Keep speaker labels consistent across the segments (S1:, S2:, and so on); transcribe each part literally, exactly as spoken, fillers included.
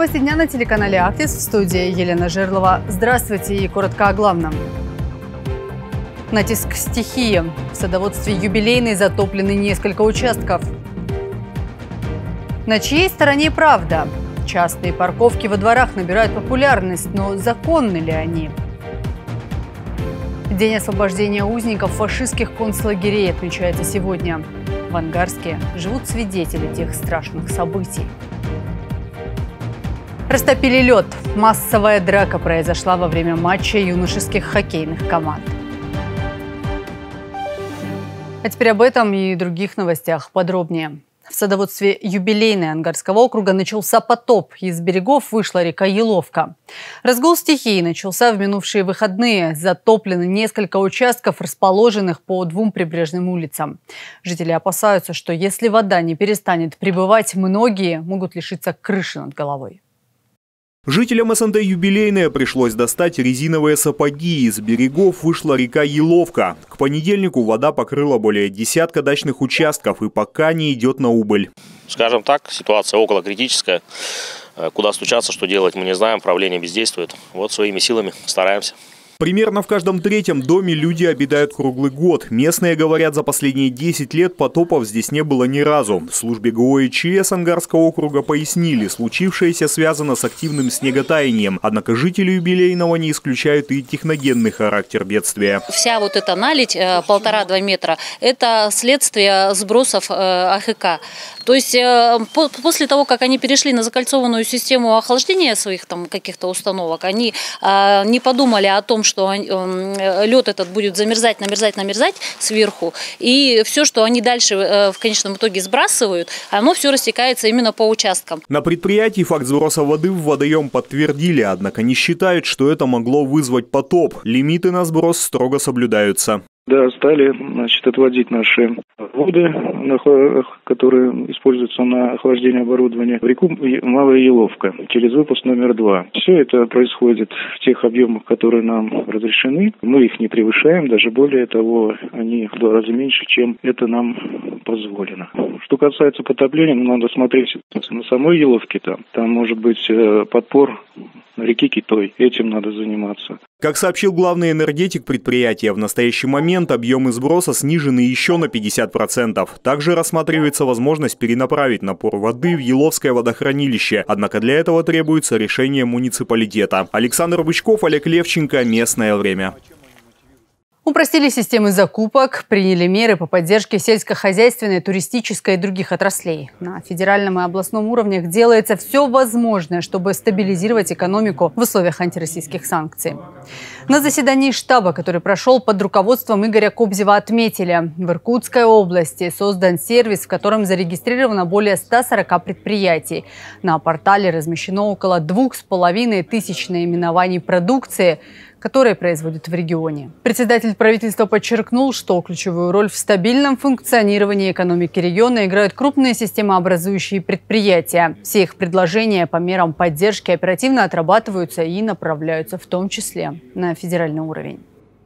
S1: Новости дня на телеканале «Актис», в студии Елена Жерлова. Здравствуйте и коротко о главном. Натиск стихии. В садоводстве юбилейной затоплены несколько участков. На чьей стороне правда? Частные парковки во дворах набирают популярность, но законны ли они? День освобождения узников фашистских концлагерей отмечается сегодня. В Ангарске живут свидетели тех страшных событий. Растопили лед. Массовая драка произошла во время матча юношеских хоккейных команд. А теперь об этом и других новостях подробнее. В садоводстве юбилейной Ангарского округа начался потоп. Из берегов вышла река Еловка. Разгул стихии начался в минувшие выходные. Затоплены несколько участков, расположенных по двум прибрежным улицам. Жители опасаются, что если вода не перестанет прибывать, многие могут лишиться крыши над головой.
S2: Жителям СНТ «Юбилейная» пришлось достать резиновые сапоги. Из берегов вышла река Еловка. К понедельнику вода покрыла более десятка дачных участков и пока не идет на убыль.
S3: Скажем так, ситуация около критическая. Куда стучаться, что делать, мы не знаем, правление бездействует. Вот своими силами стараемся.
S2: Примерно в каждом третьем доме люди обитают круглый год. Местные говорят, за последние десять лет потопов здесь не было ни разу. В службе ГО и ЧС Ангарского округа пояснили, случившееся связано с активным снеготаянием. Однако жители юбилейного не исключают и техногенный характер бедствия.
S4: Вся вот эта наледь полтора-два метра – это следствие сбросов АХК. То есть после того, как они перешли на закольцованную систему охлаждения своих там каких-то установок, они не подумали о том, что лед этот будет замерзать, намерзать, намерзать сверху, и все, что они дальше в конечном итоге сбрасывают, оно все растекается именно по участкам.
S2: На предприятии факт сброса воды в водоем подтвердили, однако не считают, что это могло вызвать потоп. Лимиты на сброс строго соблюдаются.
S5: Да, стали, значит, отводить наши воды, которые используются на охлаждение оборудования, в реку Малая Еловка через выпуск номер два. Все это происходит в тех объемах, которые нам разрешены. Мы их не превышаем, даже более того, они в два раза меньше, чем это нам позволено. Что касается потопления, ну, надо смотреть на самой Еловке там. Там может быть подпор реки Китой. Этим надо заниматься.
S2: Как сообщил главный энергетик предприятия, в настоящий момент объемы сброса снижены еще на пятьдесят процентов. Также рассматривается возможность перенаправить напор воды в Еловское водохранилище. Однако для этого требуется решение муниципалитета. Александр Бычков, Олег Левченко. Местное время.
S1: Упростили системы закупок, приняли меры по поддержке сельскохозяйственной, туристической и других отраслей. На федеральном и областном уровнях делается все возможное, чтобы стабилизировать экономику в условиях антироссийских санкций. На заседании штаба, который прошел под руководством Игоря Кобзева, отметили: в Иркутской области создан сервис, в котором зарегистрировано более ста сорока предприятий. На портале размещено около двух с половиной тысяч наименований продукции, которые производят в регионе. Председатель правительства подчеркнул, что ключевую роль в стабильном функционировании экономики региона играют крупные системообразующие предприятия. Все их предложения по мерам поддержки оперативно отрабатываются и направляются в том числе на федеральный уровень.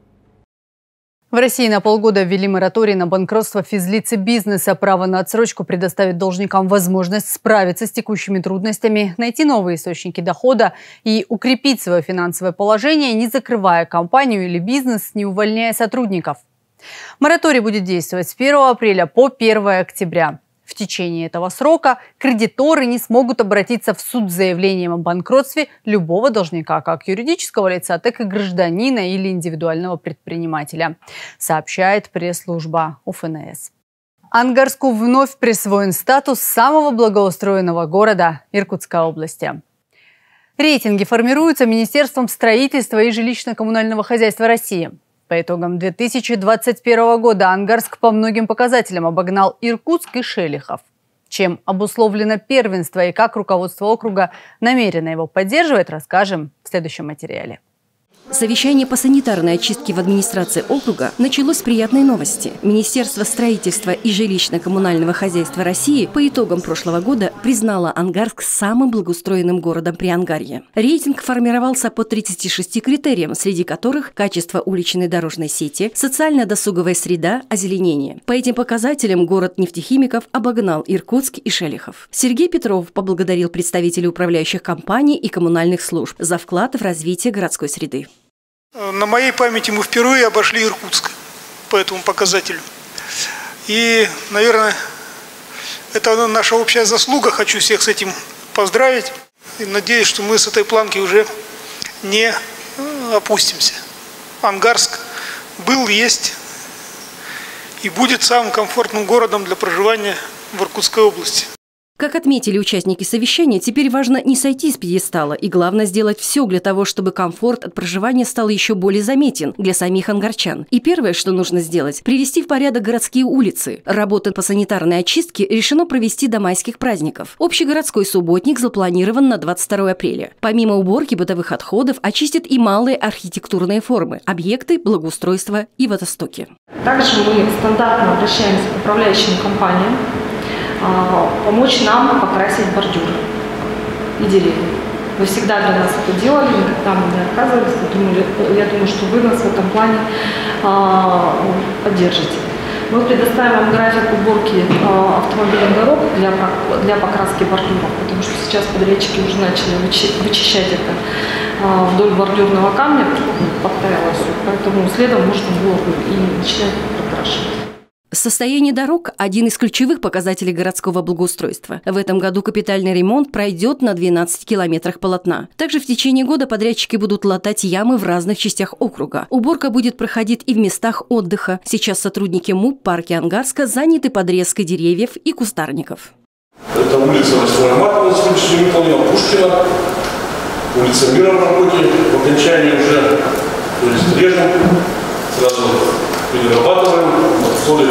S1: В России на полгода ввели мораторий на банкротство физлиц и бизнеса. Право на отсрочку предоставит должникам возможность справиться с текущими трудностями, найти новые источники дохода и укрепить свое финансовое положение, не закрывая компанию или бизнес, не увольняя сотрудников. Мораторий будет действовать с первого апреля по первое октября. В течение этого срока кредиторы не смогут обратиться в суд с заявлением о банкротстве любого должника, как юридического лица, так и гражданина или индивидуального предпринимателя, сообщает пресс-служба УФНС. Ангарску вновь присвоен статус самого благоустроенного города Иркутской области. Рейтинги формируются Министерством строительства и жилищно-коммунального хозяйства России. По итогам две тысячи двадцать первого года Ангарск по многим показателям обогнал Иркутск и Шелихов. Чем обусловлено первенство и как руководство округа намерено его поддерживать, расскажем в следующем материале.
S6: Совещание по санитарной очистке в администрации округа началось с приятной новости. Министерство строительства и жилищно-коммунального хозяйства России по итогам прошлого года признало Ангарск самым благоустроенным городом Приангарья. Рейтинг формировался по тридцати шести критериям, среди которых качество уличной дорожной сети, социально-досуговая среда, озеленение. По этим показателям город нефтехимиков обогнал Иркутск и Шелихов. Сергей Петров поблагодарил представителей управляющих компаний и коммунальных служб за вклад в развитие городской среды.
S7: На моей памяти мы впервые обошли Иркутск по этому показателю. И, наверное, это наша общая заслуга. Хочу всех с этим поздравить. И надеюсь, что мы с этой планки уже не опустимся. Ангарск был, есть и будет самым комфортным городом для проживания в Иркутской области.
S6: Как отметили участники совещания, теперь важно не сойти с пьедестала и, главное, сделать все для того, чтобы комфорт от проживания стал еще более заметен для самих ангарчан. И первое, что нужно сделать – привести в порядок городские улицы. Работы по санитарной очистке решено провести до майских праздников. Общегородской субботник запланирован на двадцать второе апреля. Помимо уборки бытовых отходов, очистят и малые архитектурные формы, объекты, благоустройства и водостоки.
S8: Также мы стандартно обращаемся к управляющим компаниям, помочь нам покрасить бордюры и деревья. Вы всегда для нас это делали, никогда мы не отказывались. Я думаю, что вы нас в этом плане поддержите. Мы предоставим вам график уборки автомобильных дорог для, для покраски бордюров, потому что сейчас подрядчики уже начали вычищать это вдоль бордюрного камня, подтаяло все, поэтому следом можно было бы и начинать прокрашивать.
S6: Состояние дорог – один из ключевых показателей городского благоустройства. В этом году капитальный ремонт пройдет на двенадцати километрах полотна. Также в течение года подрядчики будут латать ямы в разных частях округа. Уборка будет проходить и в местах отдыха. Сейчас сотрудники МУП парки Ангарска заняты подрезкой деревьев и кустарников.
S9: Это улица восьмое марта, на сегодняшний день выполнена, Пушкина, улица Мира в работе, в окончании уже, то есть режем, сразу перерабатываем, отходы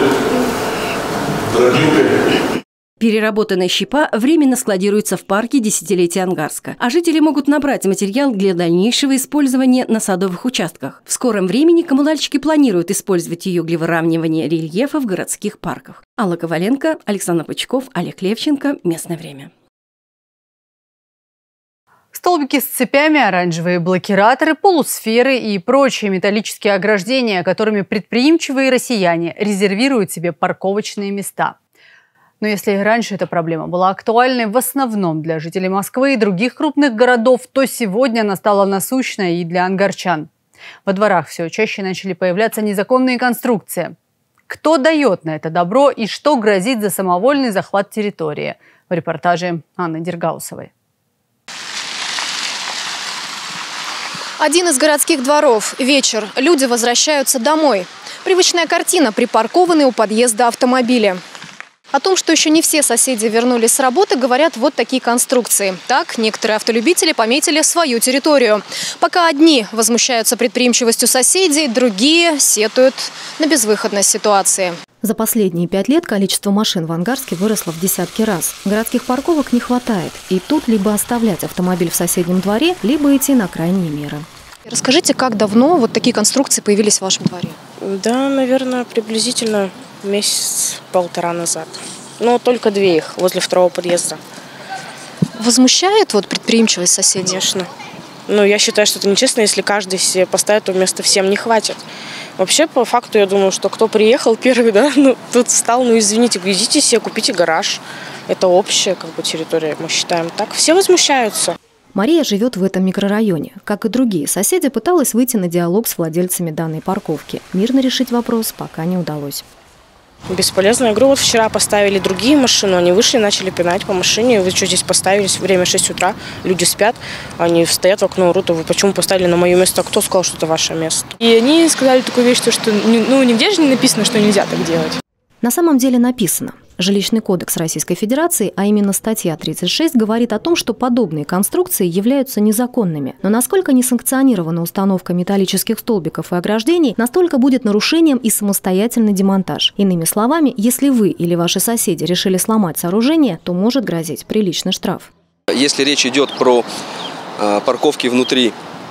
S9: дробилкой.
S6: Переработанная щепа временно складируется в парке десятилетия Ангарска, а жители могут набрать материал для дальнейшего использования на садовых участках. В скором времени коммунальщики планируют использовать ее для выравнивания рельефа в городских парках. Алла Коваленко, Александр Пучков, Олег Левченко. Местное время.
S1: Столбики с цепями, оранжевые блокираторы, полусферы и прочие металлические ограждения, которыми предприимчивые россияне резервируют себе парковочные места. Но если раньше эта проблема была актуальной в основном для жителей Москвы и других крупных городов, то сегодня она стала насущной и для ангарчан. Во дворах все чаще начали появляться незаконные конструкции. Кто дает на это добро и что грозит за самовольный захват территории? В репортаже Анны Дергаусовой.
S10: Один из городских дворов. Вечер. Люди возвращаются домой. Привычная картина – припаркованные у подъезда автомобили. О том, что еще не все соседи вернулись с работы, говорят вот такие конструкции. Так, некоторые автолюбители пометили свою территорию. Пока одни возмущаются предприимчивостью соседей, другие сетуют на безвыходность ситуации.
S11: За последние пять лет количество машин в Ангарске выросло в десятки раз. Городских парковок не хватает. И тут либо оставлять автомобиль в соседнем дворе, либо идти на крайние меры.
S10: Расскажите, как давно вот такие конструкции появились в вашем дворе?
S12: Да, наверное, приблизительно месяц-полтора назад. Но только две их возле второго подъезда.
S10: Возмущает вот предприимчивость соседей?
S12: Конечно. Но я считаю, что это нечестно, если каждый себе поставит, то места всем не хватит. Вообще, по факту, я думаю, что кто приехал первый, да, ну, тут встал, ну, извините, идите себе, купите гараж. Это общая, как бы, территория, мы считаем так. Все возмущаются.
S11: Мария живет в этом микрорайоне. Как и другие соседи, пыталась выйти на диалог с владельцами данной парковки. Мирно решить вопрос пока не удалось.
S12: Бесполезная игра. Вот вчера поставили другие машины, они вышли, начали пинать по машине. Вы что здесь поставили? Время шесть утра, люди спят, они стоят в окно, орут, вы почему поставили на мое место? Кто сказал, что это ваше место?
S13: И они сказали такую вещь, что ну, нигде же не написано, что нельзя так делать.
S11: На самом деле написано. Жилищный кодекс Российской Федерации, а именно статья тридцать шесть, говорит о том, что подобные конструкции являются незаконными. Но насколько несанкционирована установка металлических столбиков и ограждений, настолько будет нарушением и самостоятельный демонтаж. Иными словами, если вы или ваши соседи решили сломать сооружение, то может грозить приличный штраф.
S14: Если речь идет про э, парковки внутри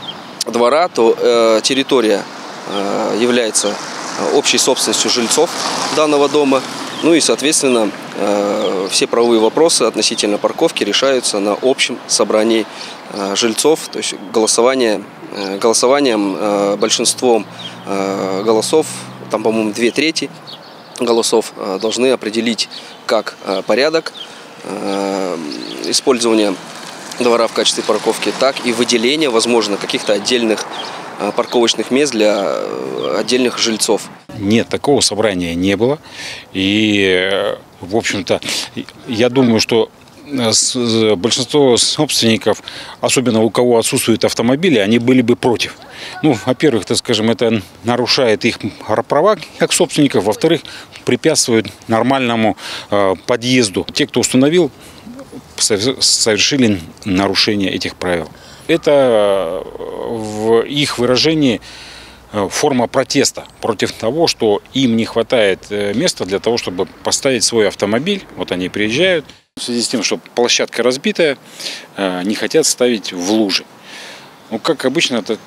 S14: двора, то э, территория э, является общей собственностью жильцов данного дома. Ну и, соответственно, э, все правовые вопросы относительно парковки решаются на общем собрании э, жильцов, то есть голосование, э, голосованием э, большинством э, голосов, там, по-моему, две трети голосов э, должны определить как э, порядок э, использования двора в качестве парковки, так и выделение, возможно, каких-то отдельных э, парковочных мест для э, отдельных жильцов.
S15: Нет, такого собрания не было. И, в общем-то, я думаю, что большинство собственников, особенно у кого отсутствуют автомобили, они были бы против. Ну, во-первых, так скажем, это нарушает их права как собственников. Во-вторых, препятствует нормальному э, подъезду. Те, кто установил, совершили нарушение этих правил. Это в их выражении форма протеста против того, что им не хватает места для того, чтобы поставить свой автомобиль. Вот они приезжают. В связи с тем, что площадка разбитая, не хотят ставить в лужи. Ну, как обычно, это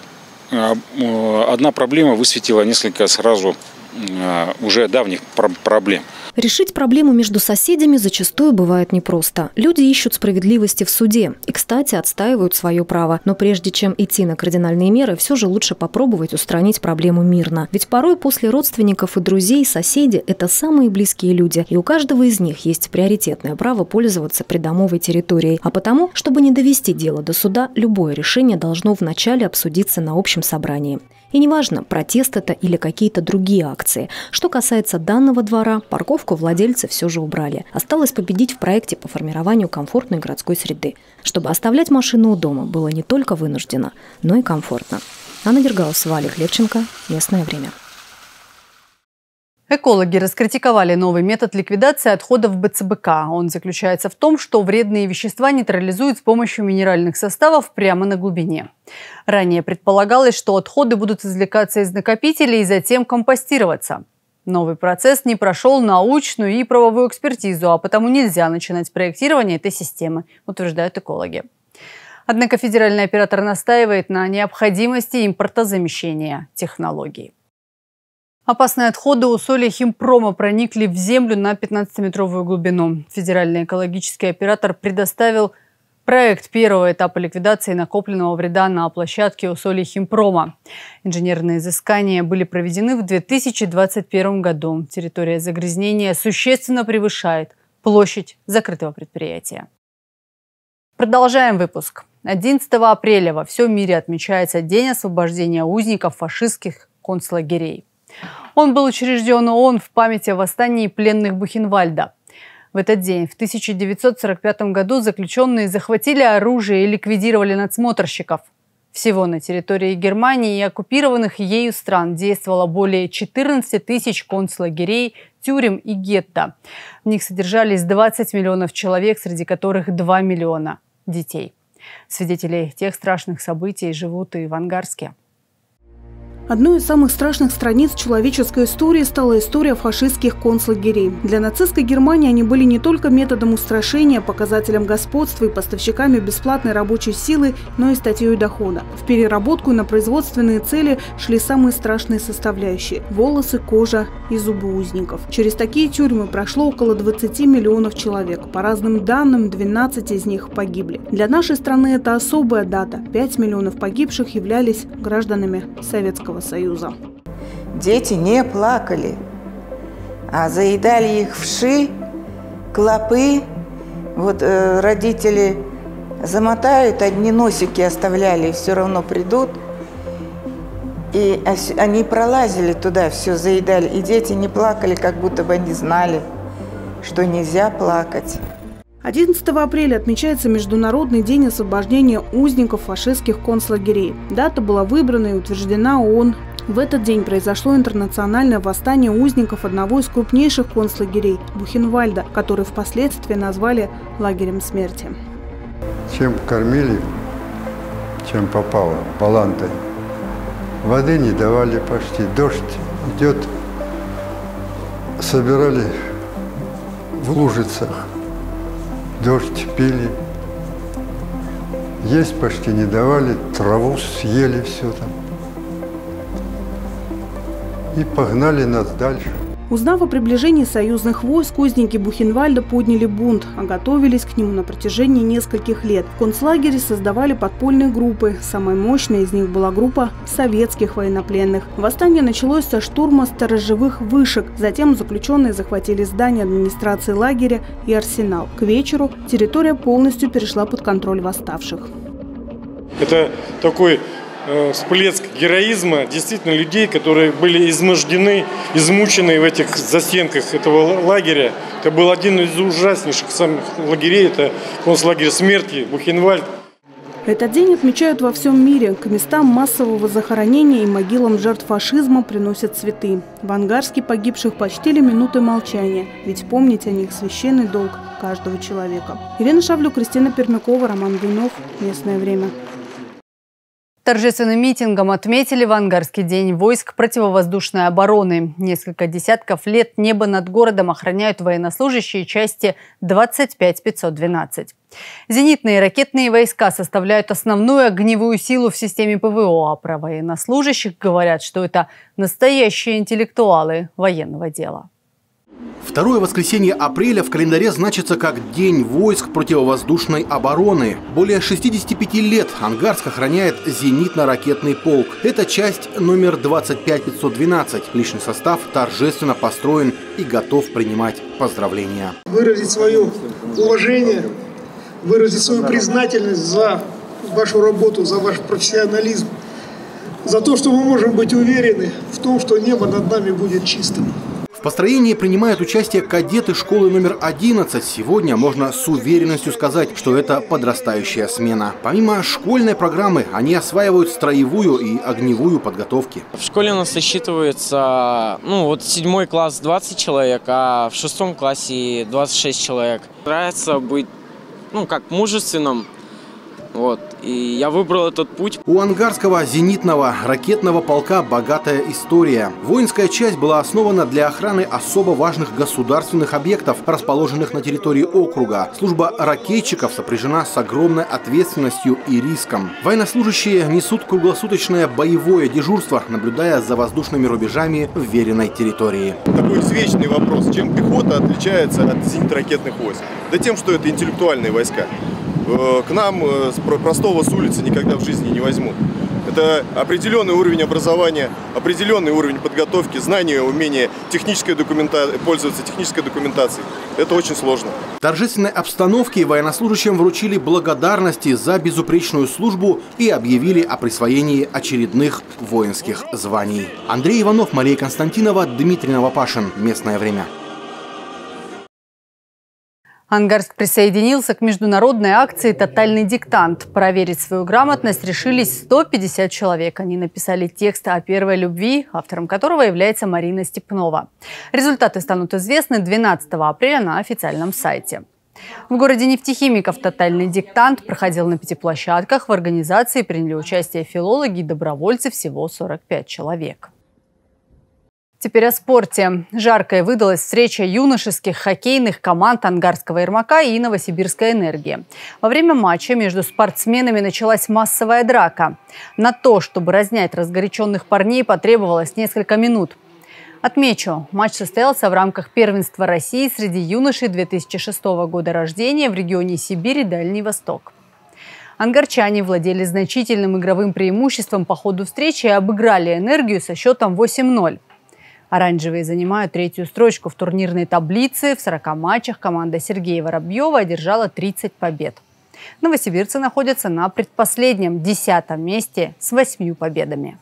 S15: одна проблема высветила несколько сразу уже давних проблем.
S11: Решить проблему между соседями зачастую бывает непросто. Люди ищут справедливости в суде и, кстати, отстаивают свое право. Но прежде чем идти на кардинальные меры, все же лучше попробовать устранить проблему мирно. Ведь порой после родственников и друзей соседи – это самые близкие люди, и у каждого из них есть приоритетное право пользоваться придомовой территорией. А потому, чтобы не довести дело до суда, любое решение должно вначале обсудиться на общем собрании. И неважно, протест это или какие-то другие акции. Что касается данного двора, парковку владельцы все же убрали. Осталось победить в проекте по формированию комфортной городской среды, чтобы оставлять машину у дома было не только вынуждено, но и комфортно. Анна Дергаусова, Олег Левченко. Местное время.
S1: Экологи раскритиковали новый метод ликвидации отходов бэ цэ бэ ка. Он заключается в том, что вредные вещества нейтрализуют с помощью минеральных составов прямо на глубине. Ранее предполагалось, что отходы будут извлекаться из накопителей и затем компостироваться. Новый процесс не прошел научную и правовую экспертизу, а потому нельзя начинать проектирование этой системы, утверждают экологи. Однако федеральный оператор настаивает на необходимости импортозамещения технологий. Опасные отходы у соли химпрома проникли в землю на пятнадцатиметровую глубину. Федеральный экологический оператор предоставил проект первого этапа ликвидации накопленного вреда на площадке у соли химпрома. Инженерные изыскания были проведены в две тысячи двадцать первом году. Территория загрязнения существенно превышает площадь закрытого предприятия. Продолжаем выпуск. одиннадцатого апреля во всем мире отмечается День освобождения узников фашистских концлагерей. Он был учрежден ООН в память о восстании пленных Бухенвальда. В этот день, в тысяча девятьсот сорок пятом году, заключенные захватили оружие и ликвидировали надсмотрщиков. Всего на территории Германии и оккупированных ею стран действовало более четырнадцати тысяч концлагерей, тюрем и гетто. В них содержались двадцать миллионов человек, среди которых два миллиона детей. Свидетели тех страшных событий живут и в Ангарске.
S16: Одной из самых страшных страниц человеческой истории стала история фашистских концлагерей. Для нацистской Германии они были не только методом устрашения, показателем господства и поставщиками бесплатной рабочей силы, но и статьей дохода. В переработку и на производственные цели шли самые страшные составляющие – волосы, кожа и зубы узников. Через такие тюрьмы прошло около двадцати миллионов человек. По разным данным, двенадцать из них погибли. Для нашей страны это особая дата. пять миллионов погибших являлись гражданами Советского Союза.
S17: Дети не плакали, а заедали их вши, клопы. Вот э, родители замотают, одни носики оставляли, и все равно придут. И они пролазили туда, все заедали. И дети не плакали, как будто бы они знали, что нельзя плакать.
S16: одиннадцатого апреля отмечается Международный день освобождения узников фашистских концлагерей. Дата была выбрана и утверждена ООН. В этот день произошло интернациональное восстание узников одного из крупнейших концлагерей – Бухенвальда, который впоследствии назвали лагерем смерти.
S18: Чем кормили, чем попало, балантой. Воды не давали почти, дождь идет, собирали в лужицах. Дождь пили, Есть почти не давали, траву съели все там. И погнали нас дальше.
S16: Узнав о приближении союзных войск, узники Бухенвальда подняли бунт, а готовились к нему на протяжении нескольких лет. В концлагере создавали подпольные группы. Самой мощной из них была группа советских военнопленных. Восстание началось со штурма сторожевых вышек. Затем заключенные захватили здание администрации лагеря и арсенал. К вечеру территория полностью перешла под контроль восставших.
S19: Это такой всплеск героизма действительно людей, которые были измождены, измучены в этих застенках этого лагеря. Это был один из ужаснейших самых лагерей, это концлагерь смерти, Бухенвальд.
S16: Этот день отмечают во всем мире. К местам массового захоронения и могилам жертв фашизма приносят цветы. В Ангарске погибших почтили минутой молчания, ведь помнить о них священный долг каждого человека. Елена Шавлю, Кристина Пермякова, Роман Гунев. Местное время.
S1: Торжественным митингом отметили в Ангарский день войск противовоздушной обороны. Несколько десятков лет небо над городом охраняют военнослужащие части двадцать пять пятьсот двенадцать. Зенитные и ракетные войска составляют основную огневую силу в системе ПВО, а про военнослужащих говорят, что это настоящие интеллектуалы военного дела.
S20: Второе воскресенье апреля в календаре значится как День войск противовоздушной обороны. Более шестидесяти пяти лет Ангарск охраняет зенитно-ракетный полк. Это часть номер двадцать пять пятьсот двенадцать. Личный состав торжественно построен и готов принимать поздравления.
S7: Выразить свое уважение, выразить свою признательность за вашу работу, за ваш профессионализм, за то, что мы можем быть уверены в том, что небо над нами будет чистым.
S20: В построении принимают участие кадеты школы номер одиннадцать. Сегодня можно с уверенностью сказать, что это подрастающая смена. Помимо школьной программы, они осваивают строевую и огневую подготовки.
S21: В школе у нас насчитывается, ну вот седьмой класс двадцать человек, а в шестом классе двадцать шесть человек. Нравится быть, ну как, мужественным. Вот. И я выбрал этот путь.
S20: У Ангарского зенитного ракетного полка богатая история. Воинская часть была основана для охраны особо важных государственных объектов, расположенных на территории округа. Служба ракетчиков сопряжена с огромной ответственностью и риском. Военнослужащие несут круглосуточное боевое дежурство, наблюдая за воздушными рубежами вверенной территории.
S22: Такой извечный вопрос. Чем пехота отличается от зенитно-ракетных войск? Да тем, что это интеллектуальные войска. К нам с простого с улицы никогда в жизни не возьмут. Это определенный уровень образования, определенный уровень подготовки, знания, умения технической документа... пользоваться технической документацией. Это очень сложно.
S20: В торжественной обстановке военнослужащим вручили благодарности за безупречную службу и объявили о присвоении очередных воинских званий. Андрей Иванов, Мария Константинова, Дмитрий Новопашин. Местное время.
S1: Ангарск присоединился к международной акции «Тотальный диктант». Проверить свою грамотность решились сто пятьдесят человек. Они написали текст о первой любви, автором которого является Марина Степнова. Результаты станут известны двенадцатого апреля на официальном сайте. В городе нефтехимиков «Тотальный диктант» проходил на пяти площадках. В организации приняли участие филологи и добровольцы, всего сорок пять человек. Теперь о спорте. Жаркой выдалась встреча юношеских хоккейных команд Ангарского «Ермака» и Новосибирской «Энергии». Во время матча между спортсменами началась массовая драка. На то, чтобы разнять разгоряченных парней, потребовалось несколько минут. Отмечу, матч состоялся в рамках первенства России среди юношей две тысячи шестого года рождения в регионе Сибирь и Дальний Восток. Ангарчане владели значительным игровым преимуществом по ходу встречи и обыграли «Энергию» со счетом восемь ноль. Оранжевые занимают третью строчку в турнирной таблице. В сорока матчах команда Сергея Воробьева одержала тридцать побед. Новосибирцы находятся на предпоследнем, десятом месте с восьмью победами.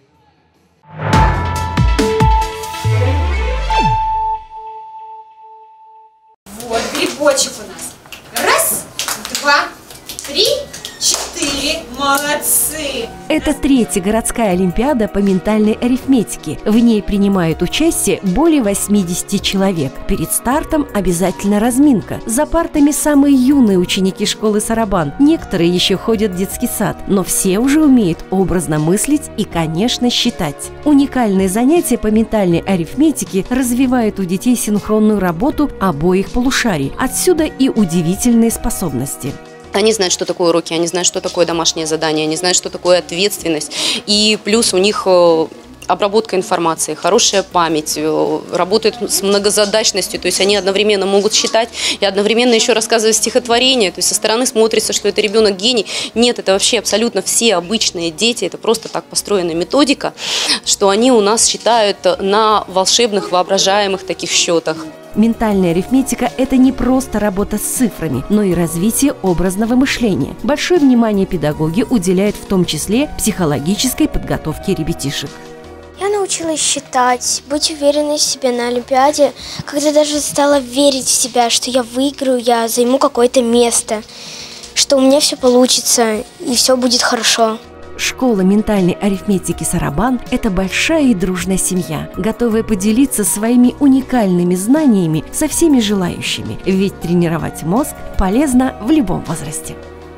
S23: Вот грибочек у нас. Раз, два, три, четыре. Молодцы!
S6: Это третья городская олимпиада по ментальной арифметике. В ней принимают участие более восьмидесяти человек. Перед стартом обязательно разминка. За партами самые юные ученики школы Сарабан. Некоторые еще ходят в детский сад, но все уже умеют образно мыслить и, конечно, считать. Уникальные занятия по ментальной арифметике развивают у детей синхронную работу обоих полушарий. Отсюда и удивительные способности.
S3: Они знают, что такое уроки, они знают, что такое домашнее задание, они знают, что такое ответственность. И плюс у них обработка информации, хорошая память, работают с многозадачностью, то есть они одновременно могут считать и одновременно еще рассказывать стихотворение, то есть со стороны смотрится, что это ребенок гений. Нет, это вообще абсолютно все обычные дети, это просто так построена методика, что они у нас считают на волшебных, воображаемых таких счетах.
S6: Ментальная арифметика – это не просто работа с цифрами, но и развитие образного мышления. Большое внимание педагоги уделяют в том числе психологической подготовке ребятишек.
S4: Я научилась считать, быть уверенной в себе на Олимпиаде, когда даже стала верить в себя, что я выиграю, я займу какое-то место, что у меня все получится и все будет хорошо.
S6: Школа ментальной арифметики «Сарабан» – это большая и дружная семья, готовая поделиться своими уникальными знаниями со всеми желающими, ведь тренировать мозг полезно в любом возрасте.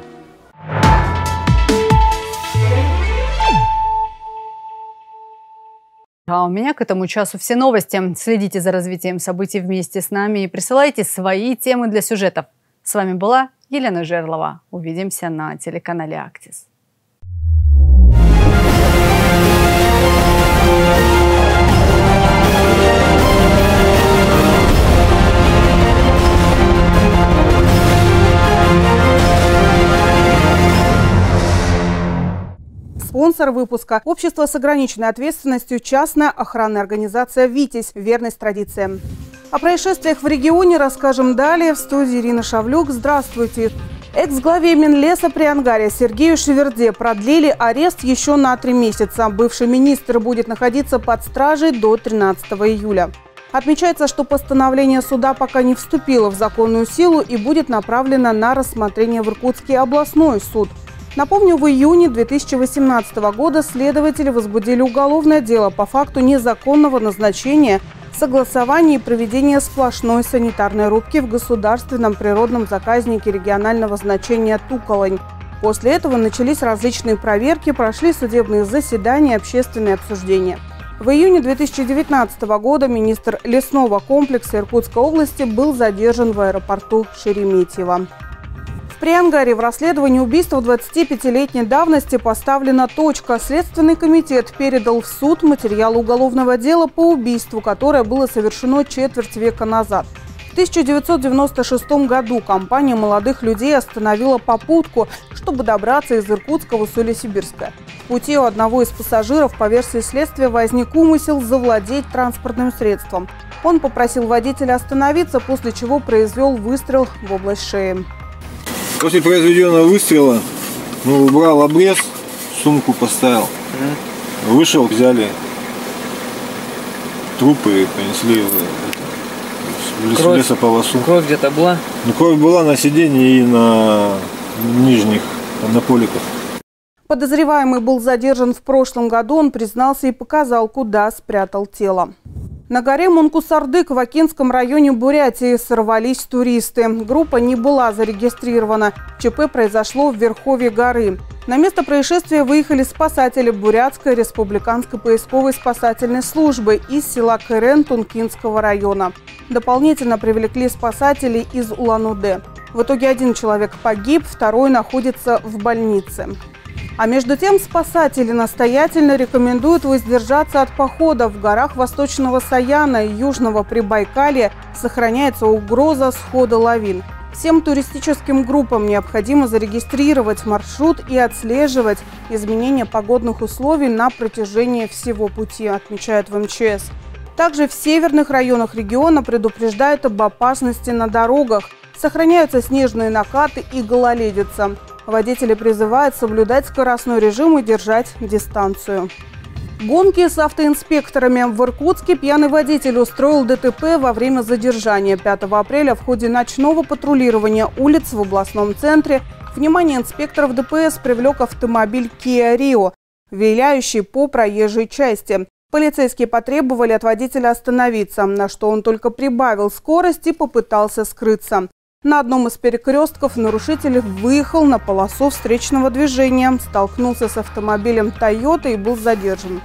S1: А у меня к этому часу все новости. Следите за развитием событий вместе с нами и присылайте свои темы для сюжетов. С вами была Елена Жерлова. Увидимся на телеканале «Актис».
S16: Спонсор выпуска – общество с ограниченной ответственностью, частная охранная организация «Витязь». Верность традициям. О происшествиях в регионе расскажем далее. В студии Ирина Шавлюк. Здравствуйте. Экс-главе Минлеса при Ангаре Сергею Шеверде продлили арест еще на три месяца. Бывший министр будет находиться под стражей до тринадцатого июля. Отмечается, что постановление суда пока не вступило в законную силу и будет направлено на рассмотрение в Иркутский областной суд. Напомню, в июне две тысячи восемнадцатого года следователи возбудили уголовное дело по факту незаконного назначения, согласования и проведения сплошной санитарной рубки в государственном природном заказнике регионального значения Туколонь. После этого начались различные проверки, прошли судебные заседания и общественные обсуждения. В июне две тысячи девятнадцатого года министр лесного комплекса Иркутской области был задержан в аэропорту Шереметьево. При Ангаре в расследовании убийства двадцатипятилетней давности поставлена точка. Следственный комитет передал в суд материалы уголовного дела по убийству, которое было совершено четверть века назад. В тысяча девятьсот девяносто шестом году компания молодых людей остановила попутку, чтобы добраться из Иркутска в Усолье-Сибирское. В пути у одного из пассажиров, по версии следствия, возник умысел завладеть транспортным средством. Он попросил водителя остановиться, после чего произвел выстрел в область шеи.
S5: После произведенного выстрела, ну, убрал обрез, сумку поставил, mm. вышел, взяли трупы и понесли в лес, лесополосу.
S24: Кровь где-то была?
S5: Ну, кровь была на сиденье и на нижних, на поликах.
S16: Подозреваемый был задержан в прошлом году, он признался и показал, куда спрятал тело. На горе Мункусардык в Акинском районе Бурятии сорвались туристы. Группа не была зарегистрирована. ЧП произошло в верховье горы. На место происшествия выехали спасатели Бурятской республиканской поисковой спасательной службы из села Кырен Тункинского района. Дополнительно привлекли спасателей из Улан-Удэ. В итоге один человек погиб, второй находится в больнице. А между тем спасатели настоятельно рекомендуют воздержаться от похода. В горах Восточного Саяна и Южного Прибайкалья сохраняется угроза схода лавин. Всем туристическим группам необходимо зарегистрировать маршрут и отслеживать изменения погодных условий на протяжении всего пути, отмечают в эм че эс. Также в северных районах региона предупреждают об опасности на дорогах. Сохраняются снежные накаты и гололедица. Водители призывают соблюдать скоростной режим и держать дистанцию. Гонки с автоинспекторами. В Иркутске пьяный водитель устроил дэ тэ пэ во время задержания. пятого апреля в ходе ночного патрулирования улиц в областном центре внимание инспекторов дэ пэ эс привлек автомобиль Kia Rio, виляющий по проезжей части. Полицейские потребовали от водителя остановиться, на что он только прибавил скорость и попытался скрыться. На одном из перекрестков нарушитель выехал на полосу встречного движения, столкнулся с автомобилем Toyota и был задержан.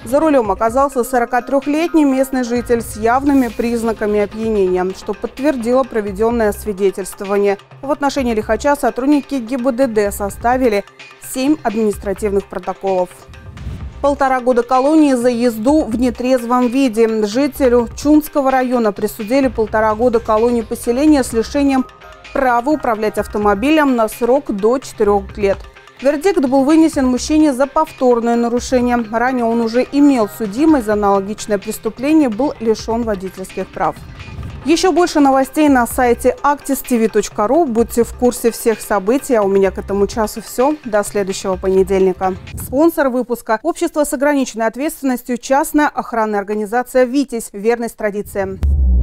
S16: За рулем оказался сорокатрёхлетний местный житель с явными признаками опьянения, что подтвердило проведенное освидетельствование. В отношении лихача сотрудники ГИБДД составили семь административных протоколов. Полтора года колонии за езду в нетрезвом виде. Жителю Чунского района присудили полтора года колонии поселения с лишением права управлять автомобилем на срок до четырёх лет. Вердикт был вынесен мужчине за повторное нарушение. Ранее он уже имел судимость за аналогичное преступление, был лишен водительских прав. Еще больше новостей на сайте актис ти ви точка ру. Будьте в курсе всех событий. А у меня к этому часу все. До следующего понедельника. Спонсор выпуска – общество с ограниченной ответственностью, частная охранная организация «Витязь». Верность традициям.